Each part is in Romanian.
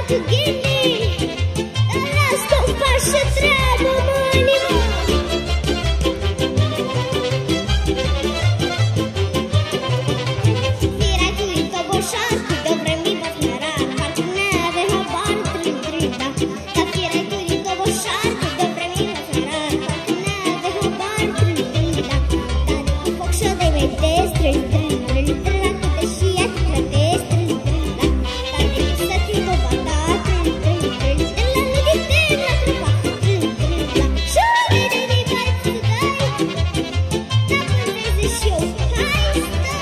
cu ghinii, dar asta o faci treabă, mânii, mă. Firea cu Toboșar, cu Dobrămi Băsnărar, parcă n-ave habar trândrâda. Dar firea cu Toboșar, cu Dobrămi Băsnărar, parcă n-ave habar trândrâda. Dar după foc și-o de metesc, trândrâda, câte și ea plătesc, trândrâda. Dar de să fii bobata, trândrâda, nu de tem la trupa, trândrâda. Și-o de bai să dai, dacă vezi și eu, hai stai.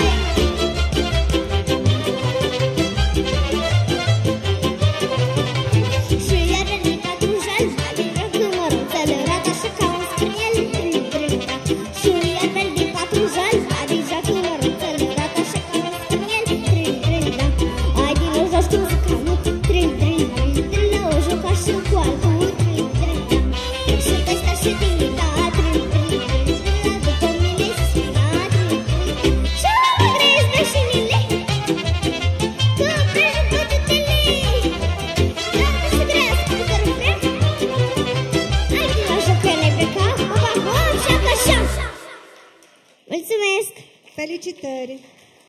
Și iar veni patrujal, adică când măruțele rata și ca un scriel, trândrâda. Și iar veni patrujal, adică când măruțele rata și ca un scriel, trândrâda. Ai din nou joci cum scamu, trândrâda, o joca și cu altul, trândrâda. Și testa și dimita, trândrâda, după mine suna, trândrâda. Și mă grăiesc veșinile, că împrejur pădutele. Dacă se grească în cărfea, ai din la jocăne pe cap, o bagom și așa. Mulțumesc! Felicitări!